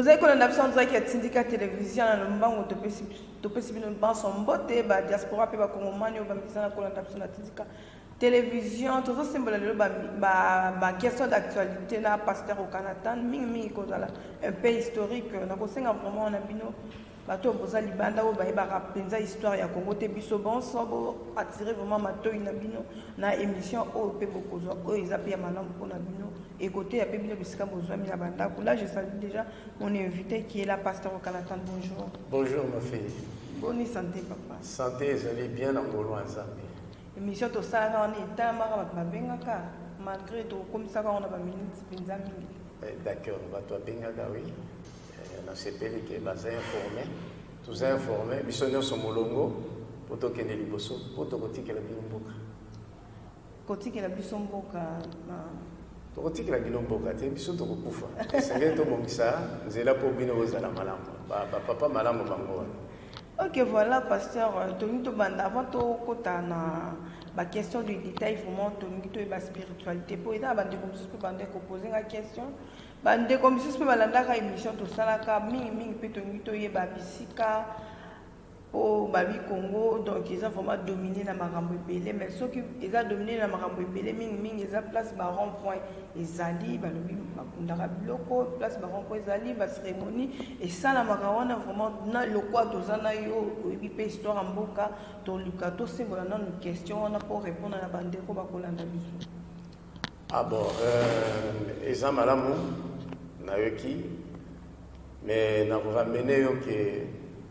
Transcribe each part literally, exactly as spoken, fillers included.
avez qu'on a l'absence de qui a syndicat télévision dans le banc de de possible une banque son beauté ba diaspora pe ba congomani ba misana qu'on a l'absence de syndicat télévision tout ça symbole le ba ba question d'actualité na pasteur au Canada mingi mingi ko zala un pays historique na ko senga vraiment na bino bato boza libanda o ba ba penza histoire ya Congo te biso bon sobo attirer vraiment mato ina bino na émission o pe bokozo o ezapi ya malamu pour na bino et côté ya pe bino bisika bozwa mi na banda là je salue déjà mon invité qui est là pasteur au Canada. Bonjour. Bonjour ma fille. Bonne santé papa. Santé, vous allez bien en Ngolo en Zambie. Émission to sala on est tamara ba bengaka malgré to comme ça on a ba minutes penza mingi. D'accord, on va toi bengaka oui. On a sepelé qui est basé informé, tous informés, missionnaires sont molongo, pour toi qui est liboso, pour toi qui est la bilomboka. Côté qui est la bilomboka. Pour toi qui est la bilomboka, tu es biso to kufa. C'est que to bomisa, c'est là pour bino aux ala malam. Papa malam bango. Ok, voilà, pasteur, Tony Tobanda, avant de côté la question du détail, vraiment, Tony to la spiritualité. Pour aider à bande comme ça, bande poser la question. Bande comme ça, peut balanda la émission to salaka, ming ming pe Tony to ye babisika au babi Congo, donc ils ont vraiment dominé la marambo belé, mais ceux qui ils ont dominé la marambo belé, ming ming ils ont place baron point, ils alli, balobi makundara biloko, place baron point, ils alli, bas cérémonie, et ça la marawana vraiment na le quoi dozana yo, et puis histoire en boka, ton lukato c'est voilà une question, on a pour répondre à la bande ko bakolanda biso. Ah bon, euh, ils ont malamu, na yoki, mais na vous ramener yo que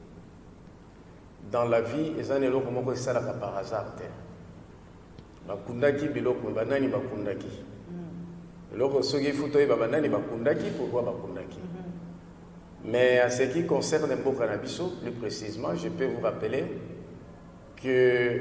dans la vie, ils ont eloko moko ça par hasard te. Bakundaki biloko banani bakundaki. Eloko soki futo ba banani bakundaki pourquoi bakundaki. Mais en ce qui concerne Mboka na biso, plus précisément, je peux vous rappeler que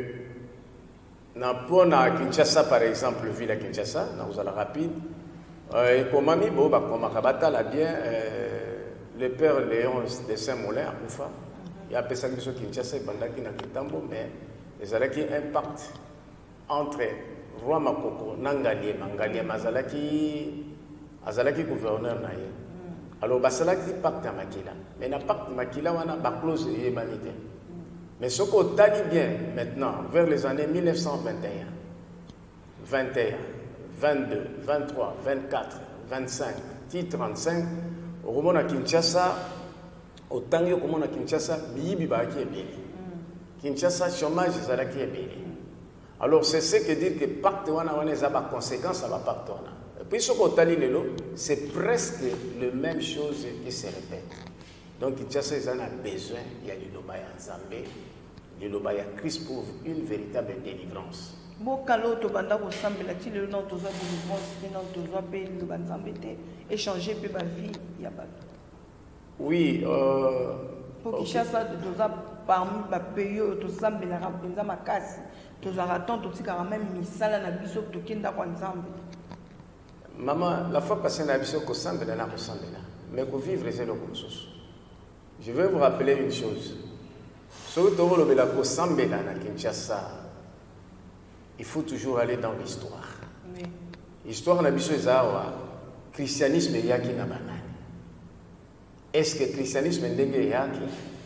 na pona Kinshasa par exemple, ville à Kinshasa, na vous allez rapide, et comme ami bo ba komakabata la bien le père Léon de Saint-Molin à Koufa. Il y a des personnes qui sont Kinshasa et Bandaki na Kitambo, mais il y a un impact entre Roi Makoko, Nangalie, Mangalie, Mazalaki, Azalaki gouverneur naïe. Alors, Basalaki pacte à Makila. Mais le pacte à Makila, on a une clause de l'humanité. Mais ce qu'on dit bien maintenant, vers les années mille neuf cent vingt et un, vingt et un, vingt-deux, vingt-trois, vingt-quatre, vingt-cinq, trente-cinq, au moment de Kinshasa, autant que comme on a Kinshasa, bibi ba qui est bien. Kinshasa chômage zala qui est bien. Alors c'est ce que dire que pacte wana wana za ba conséquence à ba pacte wana. Et puis ce qu'on tali lelo, c'est presque la même chose qui se répète. Donc Kinshasa ils en a besoin, il y a du loba ya Nzambe, du loba ya Christ pour une véritable délivrance. Bon kalo to banda ko sambela ti le nom to za délivrance, le nom to za pe le Nzambe te échanger pe ba vie ya ba. Oui, euh, pour que chaque fois que parmi les pays où tu as mis la rampe, ma casse, tu as raton, tu as même mis ça là, na biso, tu as kinda ensemble. Maman, la fois passée na biso ko sambe na ko sambe na, mais ko vivre c'est le comme je vais vous rappeler une chose. Surtout au le la ko sambe na Kinshasa, il faut toujours aller dans l'histoire. Oui. L'histoire na biso ezawa, christianisme yaki na banane. Est-ce que le christianisme est ndenge yaki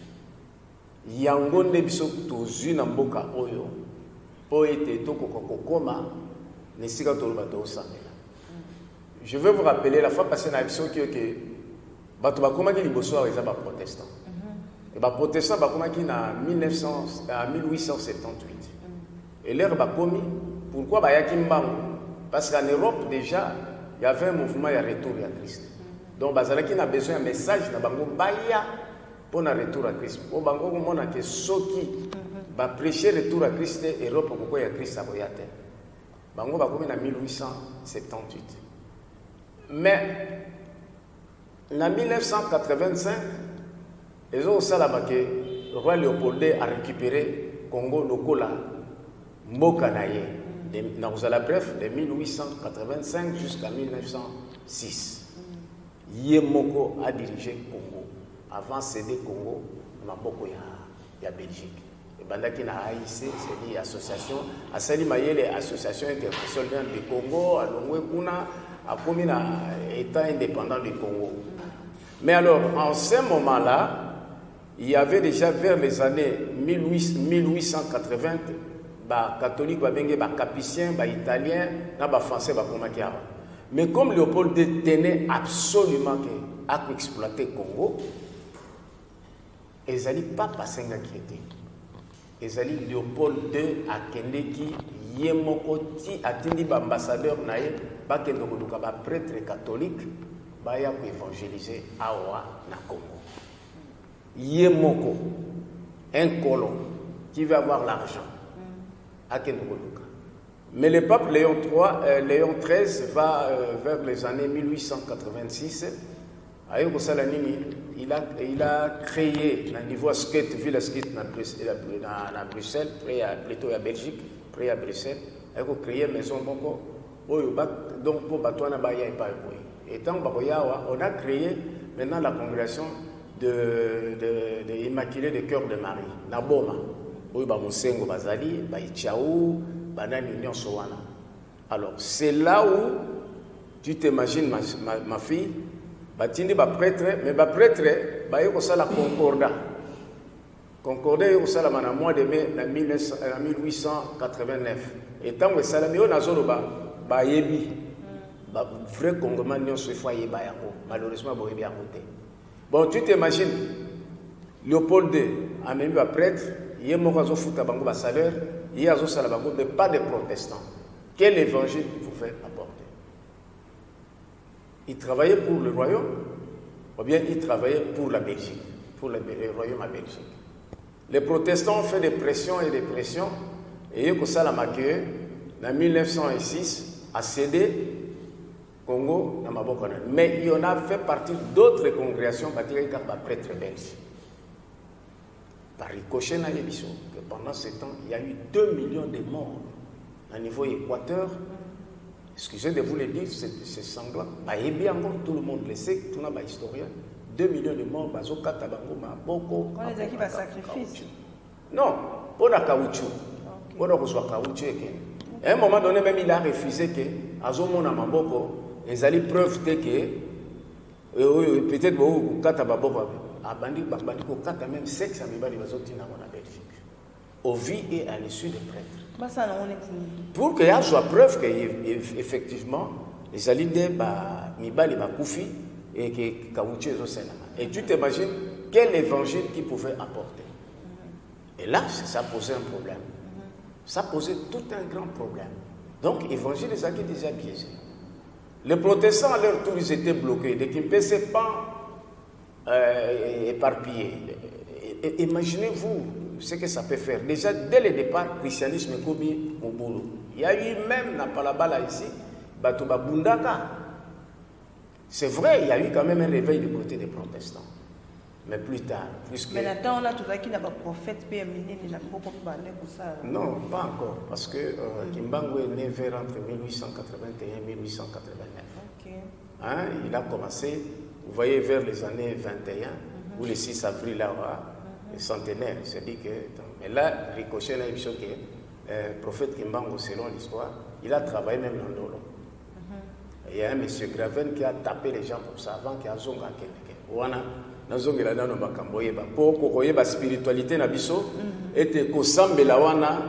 yango nde biso tozwi na mboka oyo po ete tokoka kokoma nesika toloba tosambela. Je veux vous rappeler la fois passée na biso que bato bakomaki liboso awa eza baprotestant. Et baprotestant bakomaki na mille huit cent soixante-dix-huit. Et l'air bakomi, pourquoi bayaki mbango? Parce qu'en Europe déjà, il y avait un mouvement de retour à Christ. Donc, bazalaki na besoin d'un message na bango baya pour un retour à Christ. Pour bango komona ke soki ba prêcher retour à Christ et Europe ko ya Christ aboyate. Bango bakomi na mille huit cent soixante-dix-huit. Mais en mille neuf cent quatre-vingt-cinq, ils ont ça là que le roi Léopold a récupéré Congo lokola mboka na ye. Na vous la bref de mille huit cent quatre-vingt-cinq jusqu'à mille neuf cent six. Yemoko a dirigé Congo avant céder Congo na boko ya ya Belgique. Et bandaki na A I C, c'est l'association Asali Mayele association internationale du Congo, alongwe kuna akomi na état indépendant du Congo. Mais alors, en ce moment-là, il y avait déjà vers les années mille huit cent quatre-vingts, bah, catholiques, bah, bah, capiciens, bah, italiens, bah, français, bah, comment qu'il y a. Mais comme Léopold deux tenait absolument à exploiter le Congo, ils n'allaient pas passer à qui était. Ils allaient Léopold deux à Kendeki, Yemokoti, à Tindi, ambassadeur naïe, bah, Kendoko, bah, prêtre catholique, bah, ya évangéliser Awa na Congo. Yemoko, un colon qui veut avoir l'argent, à Kendoko. Mais le pape Léon trois, euh, Léon treize va euh, vers les années mille huit cent quatre-vingt-six. Il a, il a créé au niveau skate, ville skate dans Bruxelles, près à, plutôt à Belgique, près à Bruxelles. Il a créé une maison donc pour Batouana Baya et pas et tant on a créé maintenant la congrégation de, de, de Immaculée de Cœur de Marie, Naboma. Oui, Bamosengo Bazali, Baïchaou. Alors, c'est là où tu t'imagines, ma, ma, ma fille, tu es prêtre, mais le prêtre, il y a la concordat. Concordat, il y a le mois de mai mille huit cent quatre-vingt-neuf. Et tant que ça, il y a un vrai congomais, malheureusement, il y a bon, tu t'imagines, Léopold deux a même un prêtre, il y a un salaire. Il y a mais pas de protestants. Quel évangile il pouvait apporter? Il travaillait pour le royaume, ou bien il travaillait pour la Belgique, pour le, le royaume à Belgique. Les protestants ont fait des pressions et des pressions, et il y a ça la maquille, en mille neuf cent six, a cédé Congo, dans Maboko. Mais il y en a fait partie d'autres congrégations, par prêtres belges. Par ricochet, que pendant ce temps, il y a eu deux millions de morts au niveau équateur. Excusez de vous le dire, c'est sanglant. Et bien encore, tout le monde le sait, tout le monde est historien. deux millions de morts, Bazo Katabango, Maboko. On les a qui va sacrifice? Non, pour la caoutchouc. Pour la caoutchouc. À un moment donné, même il a refusé que, à Zomona Maboko, ils allaient preuve que peut-être que Katabango. Même sexe au vie et à l'issue des prêtres. Pour qu'il y ait la preuve qu'effectivement, les alliés Mibali Bakoufi et que Kaouché et tu t'imagines quel évangile qu'ils pouvaient apporter. Et là, ça posait un problème. Ça posait tout un grand problème. Donc, l'évangile les a déjà biaisés. Les protestants, à leur tour, ils étaient bloqués. Dès qu'ils ne passaient pas. Euh, éparpillé. Imaginez-vous ce que ça peut faire. Déjà, dès le départ, le christianisme est commis au boulot. Il y a eu même, n'a pas là-bas ici, Batouba Bundaka. C'est vrai, il y a eu quand même un réveil du côté des protestants. Mais plus tard, puisque... Mais maintenant, on a tout ça qui n'a pas prophète, P M I, il n'a pas parlé pour ça. Non, pas encore. Parce que euh, Kimbangu est né vers entre mille huit cent quatre-vingt-un et mille huit cent quatre-vingt-neuf. Okay. Hein, il a commencé... Vous voyez, vers les années vingt et un, mm-hmm. où le six avril, là, mm-hmm. le centenaire, c'est dit que... Mais là, Ricochet, là, il que le prophète Kimbangu, selon l'histoire, il a travaillé même dans Ndolo. Mm-hmm. Il y a un monsieur Graven qui a tapé les gens pour ça, avant qu'il y ait un zonga quelqu'un. Ouana, dans zonga, il y a un makamboye, pour qu'on ait la spiritualité, na biso, était kosambe la wana.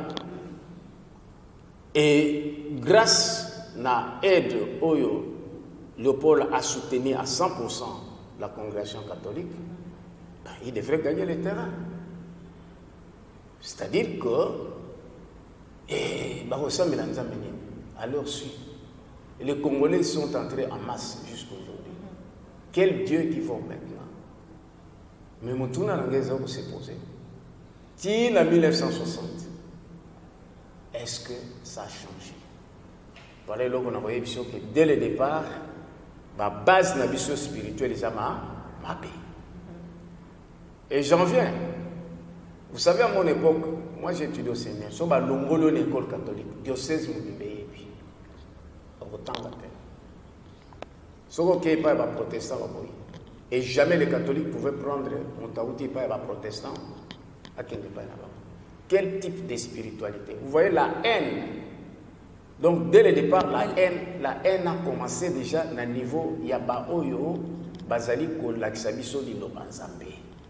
Et grâce à l'aide, oyo, Léopold a soutenu à cent pour cent la congrégation catholique, ben, il devrait gagner le terrain. C'est-à-dire que, et, bah, à leur suite, les Congolais sont entrés en masse jusqu'aujourd'hui. Quel Dieu qu'ils vont maintenant? Mais Moutouna Nangeza s'est posé. Tine en mille neuf cent soixante. Est-ce que ça a changé? Voilà, là, on a voyé que dès le départ, la base de la vie spirituelle est ma paix. Et j'en viens. Vous savez, à mon époque, moi j'ai étudié au séminaire. Je suis à l'Ongolo, l'école catholique, diocèse Moubibé. Autant la paix. Ce qui n'est pas un protestant, et jamais les catholiques pouvaient prendre mon taouti pas un protestant à quel pas là-bas. Quel type de spiritualité? Vous voyez la haine. Donc, dès le départ, la haine, la haine a commencé déjà à un niveau Yabaoyo, bazali kolakisa biso liloba nzambe.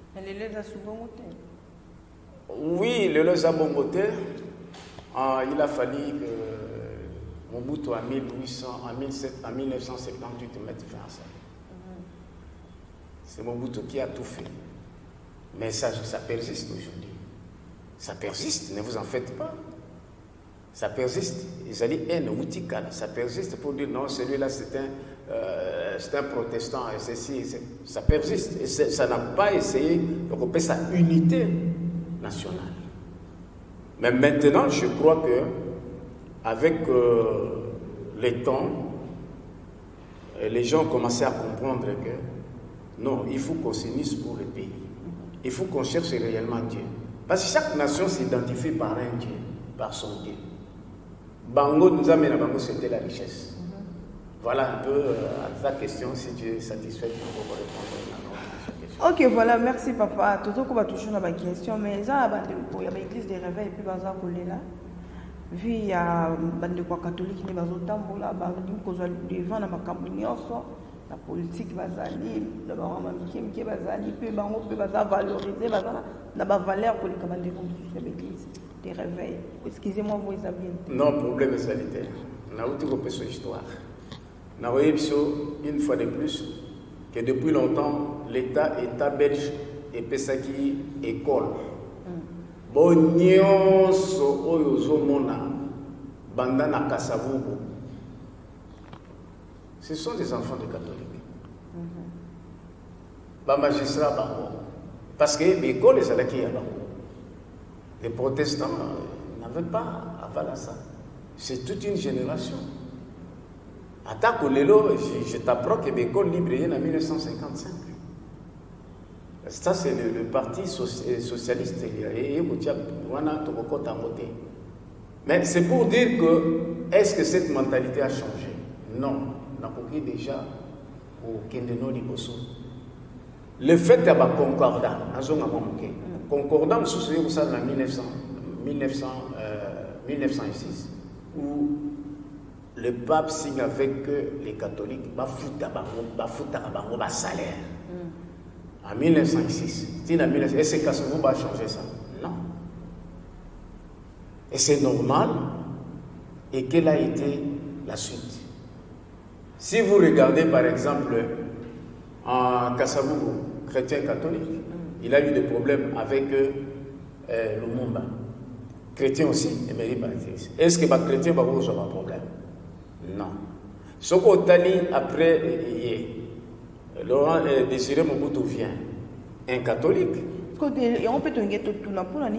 Oui, le leza bongote. Il a fallu que Mobutu en mille huit cents, en mille neuf cent soixante-dix-huit mette fin à ça. C'est Mobutu qui a tout fait. Mais ça, ça persiste aujourd'hui. Ça persiste, ne vous en faites pas. Ça persiste. Ils allaient haine, ça persiste pour dire non, celui-là c'est un, euh, c'est un protestant, et ceci, ça persiste. Et ça n'a pas essayé de couper sa unité nationale. Mais maintenant, je crois que avec euh, les temps, les gens ont commencé à comprendre que non, il faut qu'on s'unisse pour le pays. Il faut qu'on cherche réellement Dieu. Parce que chaque nation s'identifie par un Dieu, par son Dieu. Bango nous amène à Bango, c'était la richesse. Mm-hmm. Voilà un peu euh, à ta question, si tu es satisfait pour vous répondre à cette question. Ok, voilà, merci papa. Tout ce qu'on va toucher dans ma question, mais ça, il y a l'église des réveils, et puis bazar collé là. Vu il y a des catholiques qui sont tambola, devant la cambrioso, la politique bazali, la mamamikim qui bazali, puis bango peut bazar valoriser, bazar la valeur pour les commandes de l'église. Des réveils. Excusez-moi, vous avez bien. Non, problème sanitaire. On a eu tout compris sur l'histoire. On a vu une fois de plus que depuis longtemps, l'État, État belge et Pesaki école. Bonnion so oyozo mona bandana kasavubu. Ce sont des enfants de catholiques. Ba magistrat bango. Parce que l'école les alaki ya bango. Les protestants n'avaient pas avalé ça. C'est toute une génération. Attaque au Lélo, je, je t'apprends que l'école libre est en mille neuf cent cinquante-cinq. Ça, c'est le, le parti socialiste. Mais c'est pour dire que, est-ce que cette mentalité a changé? Non. On a compris déjà au Kendeno Liboso. Le fait d'avoir concordat, concordant sous en mille neuf cent six, où le pape signe avec les catholiques, bah fouta bah salaire. En mille neuf cent six, est-ce que ça va changer ça? Non. Et c'est normal. Et quelle a été la suite? Si vous regardez par exemple en Kasavubu, chrétien catholique, il a eu des problèmes avec euh, Lumumba. Chrétien aussi, est-ce que les chrétiens vont avoir un problème? Non. Ce qu'on a dit après, Laurent Désiré Mobutu vient, un catholique. On peut toujours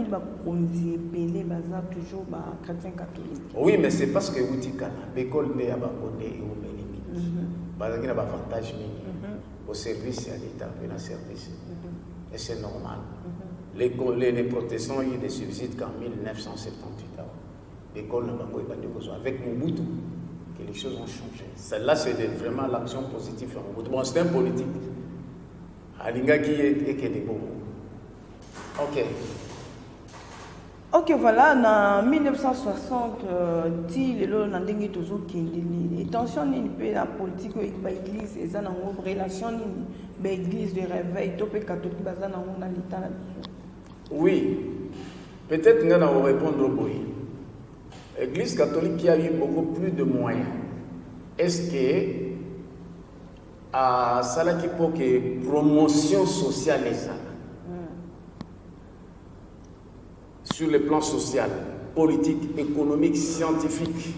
chrétien catholique. Oui, mais c'est parce que l'école n'est pas bonne il y a un avantage au service à l'État, au service. Et c'est normal. Les, les, les protestants ont eu des subsides qu'en mille neuf cent soixante-dix-huit. L'école n'a pas besoin. Avec Mobutu, que les choses ont changé. Celle-là, c'est vraiment l'action positive à Mobutu. Bon, c'est un politique. Alinga qui est qui est des beaux. Ok. Ok, voilà, en mille neuf cent soixante, dit les lois n'ont pas toujours qui les tensions ni la politique avec l'église, et ça n'a pas relation ni l'église de réveil, tout le catholique basé dans l'État. Oui, peut-être nous allons répondre au bruit. L'église catholique qui a eu beaucoup plus de moyens, est-ce que à Salaki pour que promotion sociale les a sur le plan social, politique, économique, scientifique.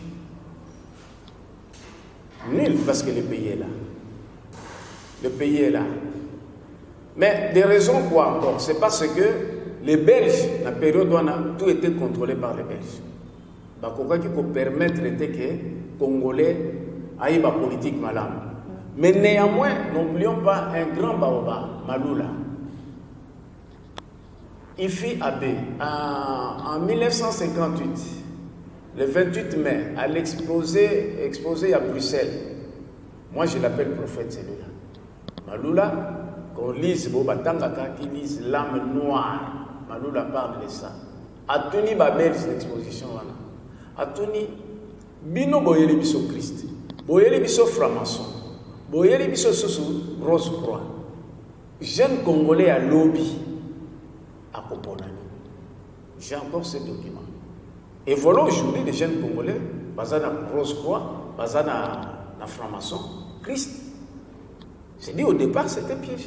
Nul, parce que le pays est là. Le pays est là. Mais des raisons quoi encore? C'est parce que les Belges, la période où on a tout été contrôlé par les Belges. Donc, on peut permettre que les Congolais aient une politique malade. Mais néanmoins, n'oublions pas un grand baobab, Maloula. Ifi Abbé, en, en mille neuf cent cinquante-huit, le vingt-huit mai, à l'exposé exposé à Bruxelles, moi je l'appelle prophète celui-là. Maloula, qu'on lise Bobatangaka, qui lise l'âme noire, Maloula parle de ça. Atuni Babel, c'est l'exposition. Atuni, Bino Boyele Biso Christ, Boyele Biso Framason, boyeli biso susu Rose Croix jeune congolais à lobby à Koponani. J'ai encore ce document. Et voilà aujourd'hui les jeunes congolais basés dans Rose Croix, basés dans la franc-maçon, Christ. C'est dit au départ c'était piégé.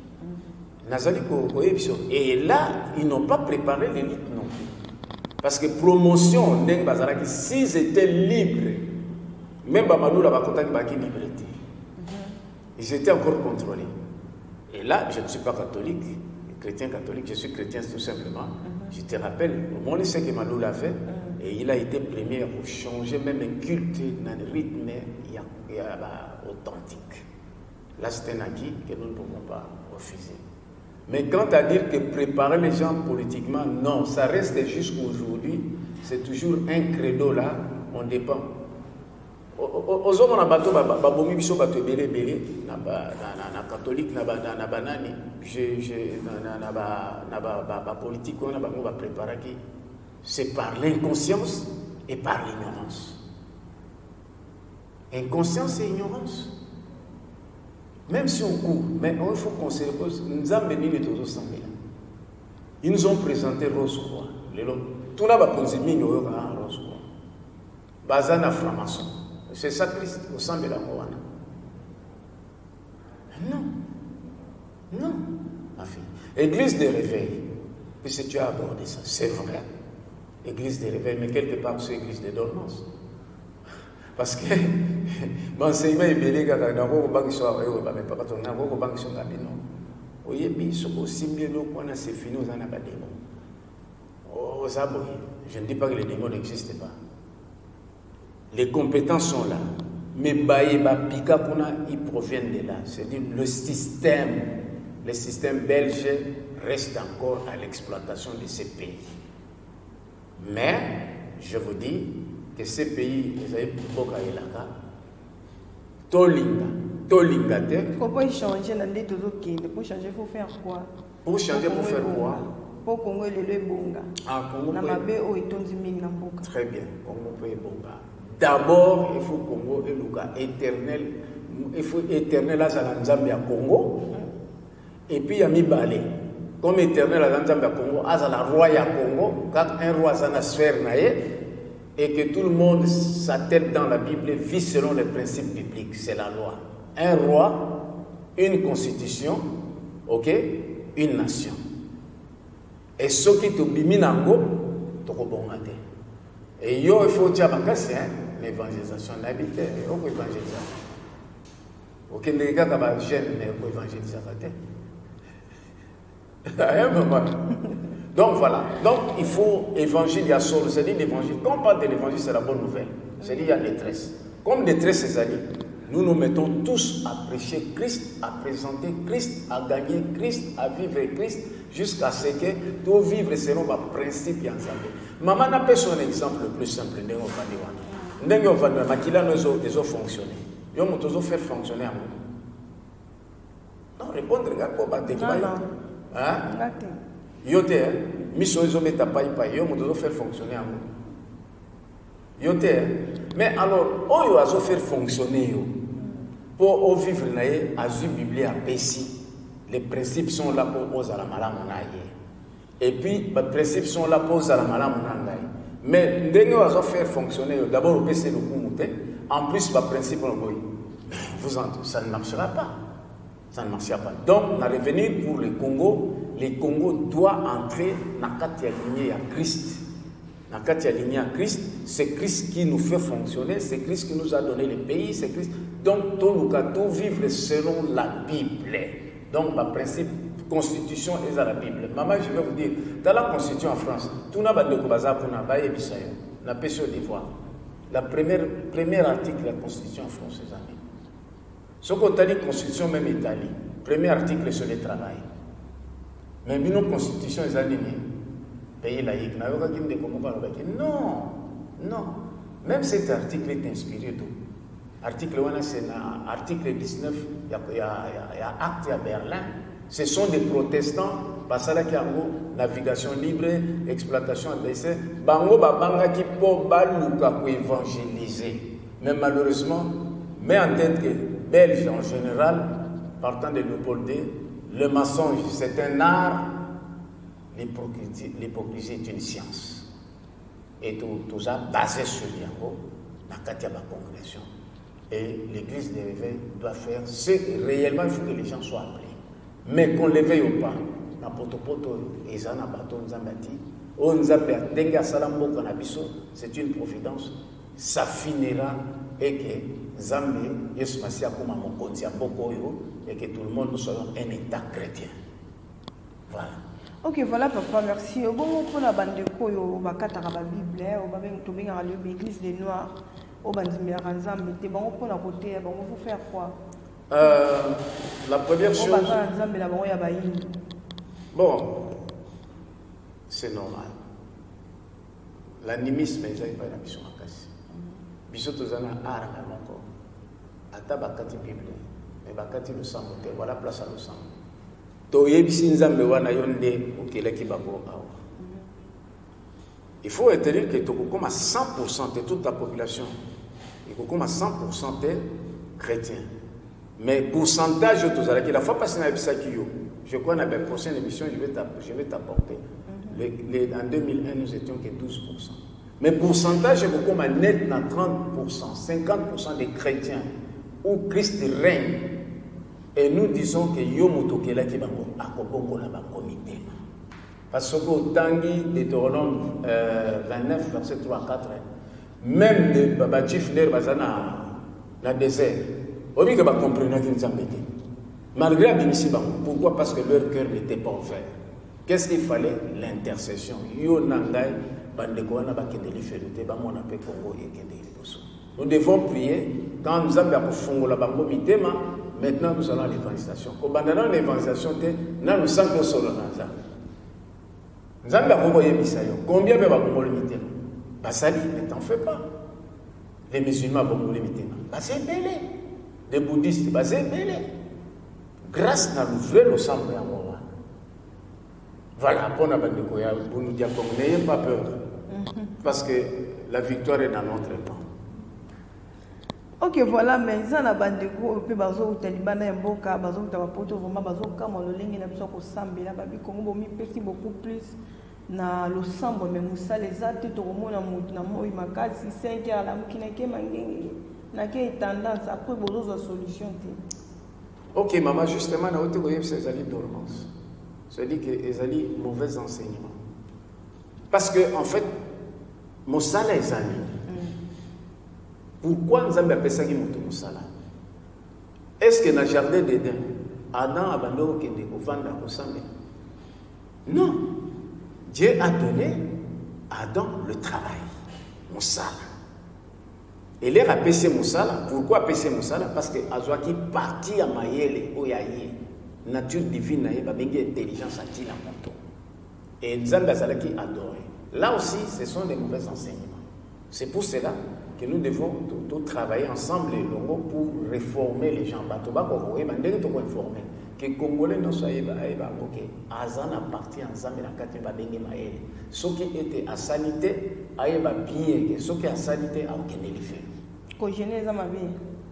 Et là, ils n'ont pas préparé l'élite non plus. Parce que promotion, s'ils étaient libres, même Bamalou la qui liberté, ils étaient encore contrôlés. Et là, je ne suis pas catholique, chrétien catholique, je suis chrétien tout simplement. Je te rappelle, au monde sait que Malou l'a fait, et il a été premier pour changer même un culte dans le rythme authentique. Là, c'est un acquis que nous ne pouvons pas refuser. Mais quant à dire que préparer les gens politiquement, non, ça reste jusqu'aujourd'hui, c'est toujours un credo là, on dépend. Aux hommes, on a bateau, babomi biso bateau belé belé, na na catholique, na na banani, je je na na ba na ba politique, on a ba on va préparer qui, c'est par l'inconscience et par l'ignorance. Inconscience et ignorance. Même si on court, mais il faut qu'on se repose. Nous avons béni les tous ensemble. Ils nous ont présenté Rose Croix. Tout là, on s'est mis Rose Croix. Bazana franc-maçon. C'est ça Christ au sein de la Moana. Non. Non. Ma fille. Église de réveil. Puisque tu as abordé ça. C'est vrai. Église de réveil, mais quelque part, c'est église de dormance. Parce que l'enseignement est bien, il a un banque sur la rue, mais pas quand on a un banque sur la rue. Oui, mais c'est aussi bien qu'on a ces finaux, on n'a pas de démons. Oh, ça, je ne dis pas que les démons n'existent pas. Les compétences sont là. Mais Baïba Pika, ils proviennent de là. C'est-à-dire le système, le système belge reste encore à l'exploitation de ces pays. Mais, je vous dis, que ces pays, ils avaient beaucoup à Elaka. Tolinga, Tolinga, pourquoi ils changent dans les deux autres pays? Pour changer, il faut faire quoi? Pour changer, pour faire quoi? Pour Congo et le Bonga. Ah, Congo. Très bien, Congo et Bonga. D'abord, il faut Congo et Luka éternel. Il faut éternel à Zalanzambi à Congo. Et puis, il y a mis Balé. Comme éternel à Zalanzambi à Congo, à la roi à Congo, quand un roi a la sphère, et que tout le monde s'attelle dans la Bible vit selon les principes bibliques, c'est la loi. Un roi, une constitution, ok, une nation. Et ce qui te biminango, tu rebondis. Et yo, il faut dire l'évangélisation d'habiter, et on peut évangéliser. Ok, les gars qui ont jeune, mais on peut évangéliser. À un moment. Donc voilà, donc il faut évangile, il y a solo, c'est-à-dire l'évangile. Quand on parle de l'évangile, c'est la bonne nouvelle. C'est-à-dire il y a détresse. Comme détresse, c'est-à-dire, nous nous mettons tous à prêcher Christ, à présenter Christ, à gagner Christ, à vivre Christ, jusqu'à ce que tout vivre selon le principe et ensemble. Maman n'a pas son exemple le plus simple. Nous avons fonctionné. Nous avons fait fonctionner à nous. Non, répondre, regarde, pour battre. Hein? Yote, mission ils ont mis ta paille paille, ils ont fait fonctionner à nous. Yote, mais alors, on y a fait fonctionner pour vivre naïe, à la Bible à Pessi. Les principes sont là pour poser la malam et puis les principes sont là pour poser la malam mais dès qu'on a fait fonctionner, d'abord au P C le coup en plus les principes vous entendez, ça ne marchera pas. Ça ne marchera pas. Donc, on a revenu pour le Congo. Le Congo doit entrer dans la lignée à Christ. Dans la lignée à Christ, c'est Christ qui nous fait fonctionner, c'est Christ qui nous a donné le pays, c'est Christ. Donc, tout nous tout vivre selon la Bible. Donc, le principe constitution est à la Bible. Maman, je vais vous dire, dans la constitution en France, tout n'a pas de baza pour n'a pas ébisayo, n'a pas sur des voix. La première, premier article de la constitution en France, c'est ça. Ce qu'on a dit, constitution même Italie, premier article sur le travail. Mais une constitution est alignée. Pays laïque, non, non. Même cet article est inspiré d'où? Article un, c'est article dix-neuf, il y a acte à Berlin. Ce sont des protestants, parce qu'il y a navigation libre, exploitation de décès. Bango babanga qui peut baluka pour évangéliser. Mais malheureusement, mais en tête que Belges en général, partant de Léopold deux, le mensonge, c'est un art, l'hypocrisie est une science. Et tout, tout ça basé sur l'Yango, la Katiaba congrégation. Et l'église de réveil doit faire ce que réellement il faut que les gens soient appelés. Mais qu'on les veille ou pas, c'est une providence, ça finira et que Zambé, Yesu Masia comme Mokonzi à Bokoyo, et que tout le monde soit un état chrétien. Voilà. Ok, voilà papa, merci. Au bon pour la bande de Koyo, Bakata la Bible, au Babem Tobing à l'église des Noirs, au Bandimia Ranzam, t'es bon pour la côté, bon, vous faire quoi? Euh, la première chose. Bon, c'est normal. L'animisme, il n'y a pas de mission à casser. Bisous, tu as un art à encore. Ata bakati Bible, mais bakati le sang, voilà place à le sang. Il faut dire que tu as à cent pour cent de toute la population, il faut à cent pour cent de chrétiens. Mais pourcentage, la fois passée, je crois que dans la prochaine émission, je vais t'apporter. En deux mille un, nous étions que douze pour cent. Mais pourcentage, c'est beaucoup net dans trente pour cent, cinquante pour cent des chrétiens où Christ règne. Et nous disons que Yomuto Kela qui va à Kobongo la comité. Parce qu'au Tangi, Deutéronome vingt-neuf, verset trois à quatre, même les Babachif Ner Bazana, dans le désert, on dit que va comprendre qu'ils nous embêtaient. Malgré Abimisi Bango, pourquoi? Parce que leur cœur n'était pas ouvert. Qu'est-ce qu'il fallait? L'intercession. Yo Nangai, Bandekoana Bakendeli Ferute, Bamona Pe Congo et Kendeli Bosso. Nous devons prier quand nous avons fait la Bango Mitema. Maintenant, nous allons à l'évangélisation. Quand nous allons à l'évangélisation, nous nous sommes solo dans ça. Nous avons envoyé Misayo. Combien de gens le mitema? Basali, ne t'en fais pas. Les musulmans vont le mitema. C'est belé. Les bouddhistes, c'est belé. Grâce à l'ouvrir, nous sommes à moi. Voilà, pour nous dire que n'ayez pas peur. Parce que la victoire est dans notre temps. Ok, voilà, mais ça la bande de gros, puis bazo ou Taliban et Mboka, bazo ou Tabapoto, vraiment bazo comme on le ligne n'a pas au sambe, là, babi Congo, mi petit beaucoup plus na le sambo, mais moussa les actes de romo na mou na moi makal si cinq heures la mukina ke mangenge na ke tendance après bozo solution. Ok, maman, justement, na ote goyem ces alliés dormance. C'est-à-dire que les alliés mauvais enseignements. Parce que en fait, moussa les amis. Pourquoi nous avons appelé ça qui monte Moussala? Est-ce que dans le jardin d'Éden, Adam a abandonné de vendre au Sambé? Non. Dieu a donné à Adam le travail. Moussala. Et l'air a appelé Moussala. Pourquoi appeler Moussala? Parce que Azoaki parti à Mayele, Oyaye, nature divine, intelligence à Tila Moto. Et nous avons adoré. Là aussi, ce sont des mauvais enseignements. C'est pour cela que nous devons tout, tout travailler ensemble les longos pour réformer les gens. Que les Congolais ne soient pas ok. Azan a parti ensemble la quatre badenge maël. Ceux qui étaient à sanité, aïba bien. Ceux qui à sanité, à aucun effet. Qu'on gêne ça ma vie.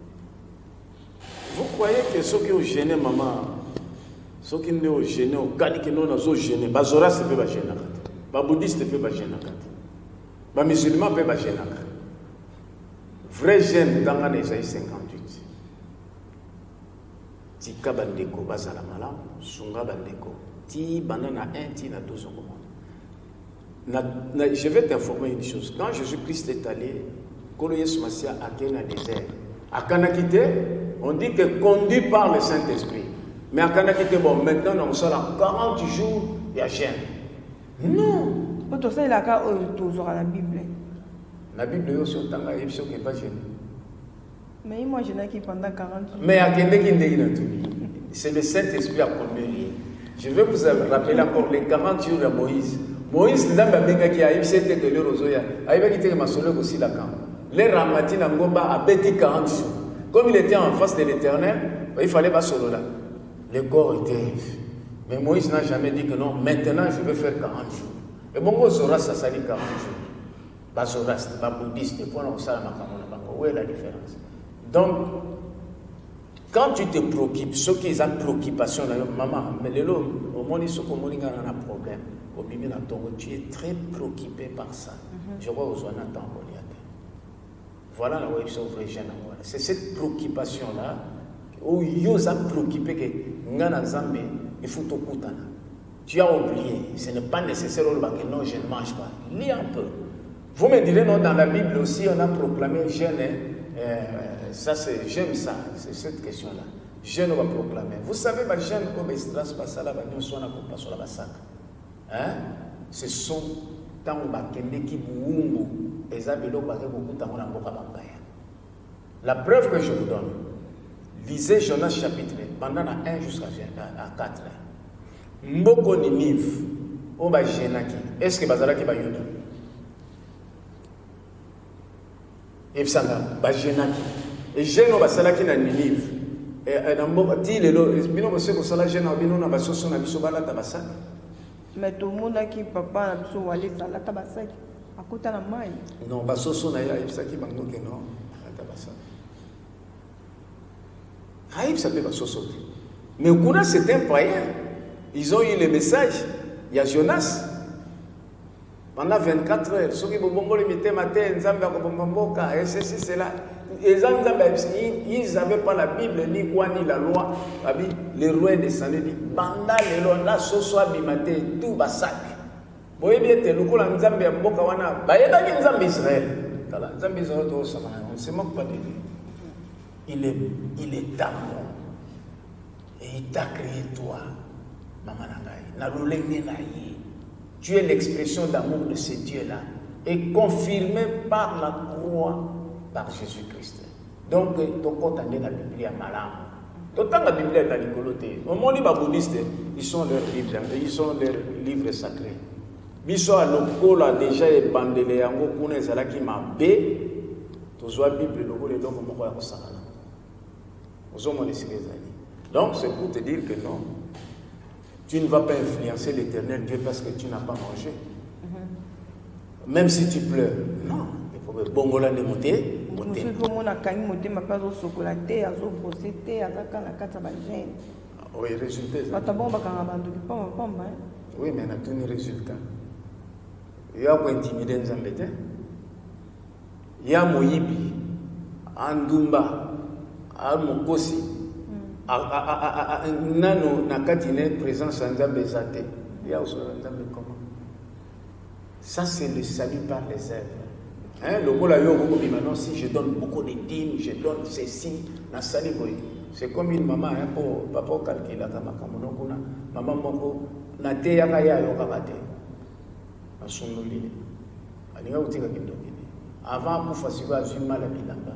Vous croyez que ceux qui ont gêné maman, ceux qui n'ont gêné, au Ghana qui n'ont pas gêné, Bazora se peut pas gêner. Les bouddhistes ne peuvent pas gêner. Les musulmans ne peuvent pas gêner. Vrai jeune dans les années cinquante-huit. Tika bandeko bazala malam, sunga bandeko. Ti banana un, ti na deux secondes. Je vais t'informer une chose. Quand Jésus-Christ est allé, Kolo Yesu Masia a quitté le désert. À Kanakite, on dit que conduit par le Saint-Esprit. Mais à Kanakite, bon, maintenant on sort en quarante jours, il y a jeûne. Non. Quand ça il a qu'à toujours la Bible. La Bible est aussi autant que il ne pas gêné. Mais moi je n'ai qui pendant quarante jours. Mais à c'est le Saint-Esprit à conduire. Je vais vous rappeler encore les quarante jours de Moïse. Moïse n'a pas bien qui a eu cette de l'Eurozoya. Il a été ma solo aussi la camp. Les Ramatin à Ngomba a bêti quarante jours. Comme il était en face de l'Éternel, il fallait pas solo là. Le corps était. Mais Moïse n'a jamais dit que non, maintenant je vais faire quarante jours. Et bon, Zora, ça s'allie quarante jours. Bazoraste, bouddhiste, où est la différence? Donc, Quand tu te préoccupes, ceux qui ont une préoccupation, maman, mais le lot, au moins, ils sont comme un problème. Au milieu de ton tu es très préoccupé par ça. Je vois aux zones en voilà la web sur vrai jeune. C'est cette préoccupation-là où ils sont préoccupés que Ngana Zambé, il faut tout coûter. Tu as oublié, ce n'est pas nécessaire que non, je ne mange pas. Lis un peu. Vous me direz, non, dans la Bible aussi, on a proclamé jeûne. Euh, ça, c'est, j'aime ça, c'est cette question-là. Jeûne, on va proclamer. Vous savez, ma jeûne, comme il se passe par ça, là, nous sommes pas sur la sac. Hein? Ce sont tant que qui boumou et ça beaucoup de temps la preuve que je vous donne, lisez Jonas chapitre pendant un jusqu'à quatre. Mboko Ninive, on va gêner qui? Est-ce que Bazalaki va y aller? Et ça va gêner qui? Et gêne on va salaki na Ninive. Et dans Mboko, dit le lot, bino monsieur ko sala gêne bino na basoso na biso bala tabasa. Mais tout le monde qui papa na biso wale sala tabasa. À côté de la maille. Non, basoso na ya ibsaki bango ke non. Aïb s'appelle Basoso. Mais au Kouna, c'est un païen. Ils ont eu le message. Il y a Jonas. Pendant vingt-quatre heures, ceux qui vont les mettre matin, ceci, cela. Ils n'avaient pas la Bible, ni quoi, ni la loi. Le roi est descendu, dit pendant les lois, là, ce soir, matin, tout va sac. Vous voyez bien, le coup, la Nzambe a beaucoup wana. Bah, il y a des Nzambe Israël. Nzambe Israël, on ne se moque pas de lui. Il est, il est d'amour. Et il t'a créé toi, Maman Nangaï. Tu es l'expression d'amour de ce Dieu-là. Et confirmé par la croix, par Jésus-Christ. Donc, ton compte en est la Bible à Malam. D'autant la Bible est la Nicoloté. Au monde, les bouddhistes, ils sont leurs livres, ils sont leurs livres sacrés. Biso à l'okola déjà et bandele yango kuna ezalaki mabe. Tozwa Bible logo le logo moko ya kosala. Donc, c'est pour te dire que non, tu ne vas pas influencer l'éternel Dieu parce que tu n'as pas mangé. Mm-hmm. Même si tu pleures. Non, il faut que bongola de monter. Oui, résultat. Oui, mais on a tous les résultats. Il y a un intimider les embêtés. Il y a Moïbi, Andumba. Mokosi nano nakatine présence en Nzambe zate ya Nzambe comment ça c'est le salut par les œuvres hein le bola yo ngoko bimano si je donne beaucoup de dîmes je donne ceci na sali boy c'est comme une maman hein pour papa calculer kama kama kuna maman moko na te ya kaya yo kabate asunguli alinga utika kindoki avant kufa siba azuma la bilamba.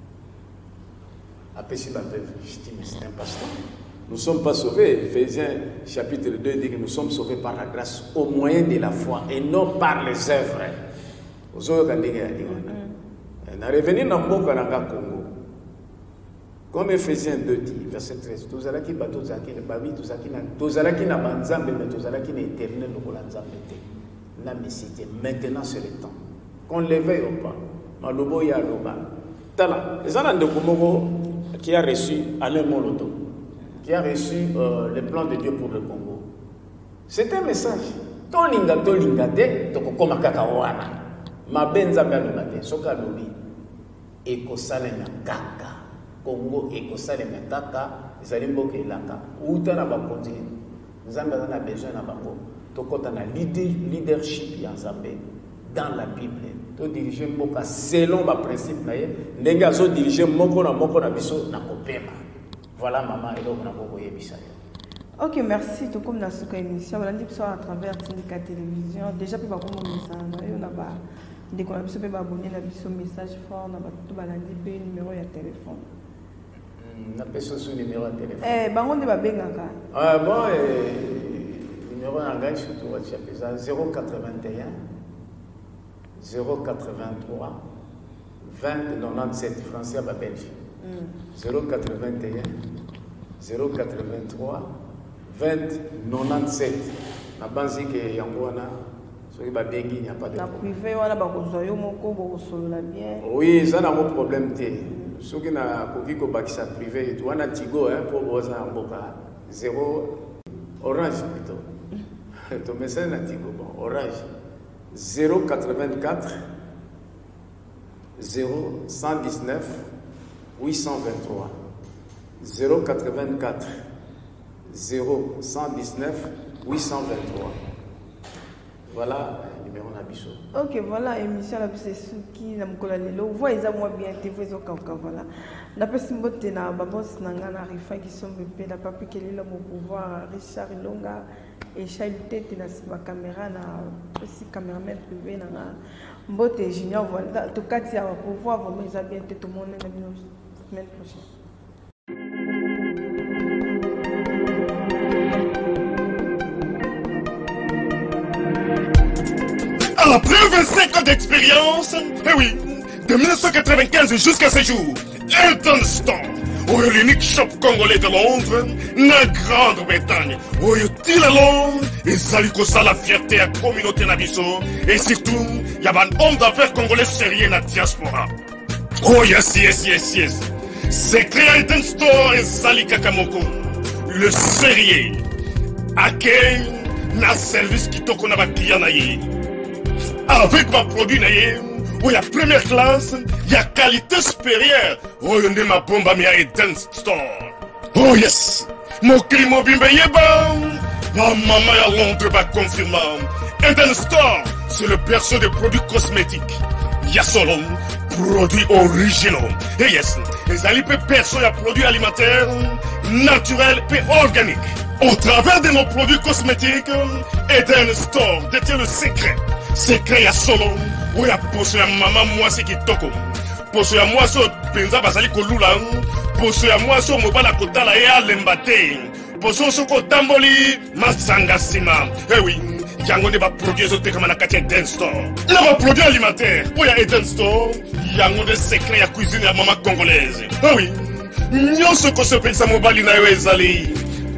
C'est un pasteur. Nous ne sommes pas sauvés. Éphésiens chapitre deux dit que nous sommes sauvés par la grâce au moyen de la foi et non par les œuvres. Vous avez revenu dans le Congo. Comme Éphésiens deux dit, verset treize, tous allez qui bateau zaki le babi, tous allez qui na, tous allez qui na banzambe, mais tous allez qui na éternel le bolanzambe. La messité. Maintenant c'est le temps. Qu'on l'éveille ou pas. Malobo ya loba. Tala. Les gens de Komogo qui a reçu Alain Moloto, qui a reçu euh, le plan de Dieu pour le Congo. C'est un message. Tolinga tolinga te tokokoma kaka wana. Mabenza balobate soka lobi ekosalema kaka. Congo ekosalema kaka ezali mboka elaka. Uta na bakonzi. Nzambe a besoin na bango. Tokota na leadership ya Nzambe dans la Bible. To diriger mboka selon ba principe na ye ndenge azo diriger moko na moko na biso na kopema. Voilà maman et donc na koboye bisayo. Ok, merci. Tout comme dans ce émission, on a dit que à travers la télévision, déjà puis pas comme message, on a pas dès qu'on a pu se faire abonner la biso message fort, on a pas tout balancer pe numéro de téléphone. Na peso sur numéro de téléphone. Eh, ba on de ba bengaka. Ah bon, eh numéro en gagne surtout WhatsApp zéro quatre-vingt-un zéro quatre-vingt-trois vingt quatre-vingt-dix-sept français à Belgique. zéro quatre-vingt-un zéro quatre-vingt-trois vingt quatre-vingt-dix-sept. Na banzi que yangwana soki ba bengi il n'y a pas de problème. Na privé wana ba kozoyo moko bo solo la bien. Oui, ça n'a pas de problème té. ceux qui n'ont pas bakisa privé, tu as un tigo pour boire un boca. Zéro orange plutôt. Ton message est un tigo, bon, orange. zéro quatre-vingt-quatre zéro cent dix-neuf huit cent vingt-trois. zéro quatre-vingt-quatre zéro cent dix-neuf huit cent vingt-trois. Voilà le numéro d'Abisso. Ok, voilà, émission la c'est ce qui n'a pas le lot. Vous voyez, moi bien, tu vois, voilà. La personne qui na babos nangana rifa qui sont bébé la papi qui est là mon pouvoir Richard Longa et Chaluté qui na ma caméra na aussi caméraman privé na mbote junior voilà. En tout cas, tu vas pouvoir vraiment les bien tout le monde la semaine prochaine. Après vingt-cinq ans d'expérience, eh oui, de mille neuf cent quatre-vingt-quinze jusqu'à ce jour, Elton Store, oh, l'unique shop congolais de Londres, la Grande-Bretagne, oh, il a Londres, et ça lui cause la fierté à la communauté Nabiso, et surtout, il y a un homme d'affaires congolais sérieux dans la diaspora. Oh, yes, yes, yes, yes. C'est créé Elton Store et Sali Kakamoko, le sérieux, à quel na service qui t'a qu'on a client naïe. Avec ma produit naïe, où il y a première classe, il y a qualité supérieure. Oh, il y a ma bombe à mi Eden Store. Oh yes, mon climat bimbe yeba. Ma maman à Londres va confirmer. Eden Store, c'est le berceau des produits cosmétiques. Il y a solo produits originaux. Et yes, les alipes perso à produits alimentaires, naturels et organiques. Au travers de nos produits cosmétiques, Eden Store détient le secret. Secret ya solo, où ya poso ya maman moi c'est qui toko. Poso ya moi so penza basali kolula, poso ya moi so mobala kotala ya lembate. Poso so ko tamboli masanga sima. Eh oui, yango ne ba produit zo te kama na katia Eden Store. Na ba produit alimentaire, où ya Eden Store, yango de secret ya cuisine ya maman congolaise. Eh oui, nyonso ko so penza mobali na yo ezali.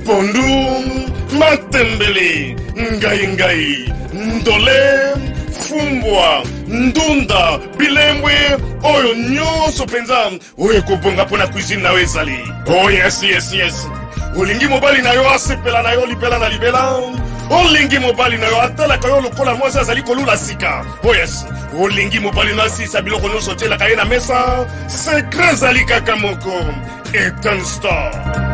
Pondu, matembele, ngai ngai, ndole, fumbwa, ndunda, bilembwe, oyo nyonso penza, oyo kobonga pona cuisine na ezali. Oh yes, yes, yes. Olingi mobali na yo asepela na yo libela na libela. Olingi mobali na yo atala kayo lokola mwasi azali kolula sika. Oh yes. Olingi mobali na si sabilo kono sotela kaye na mesa. Secret zali kaka moko. Eden Store.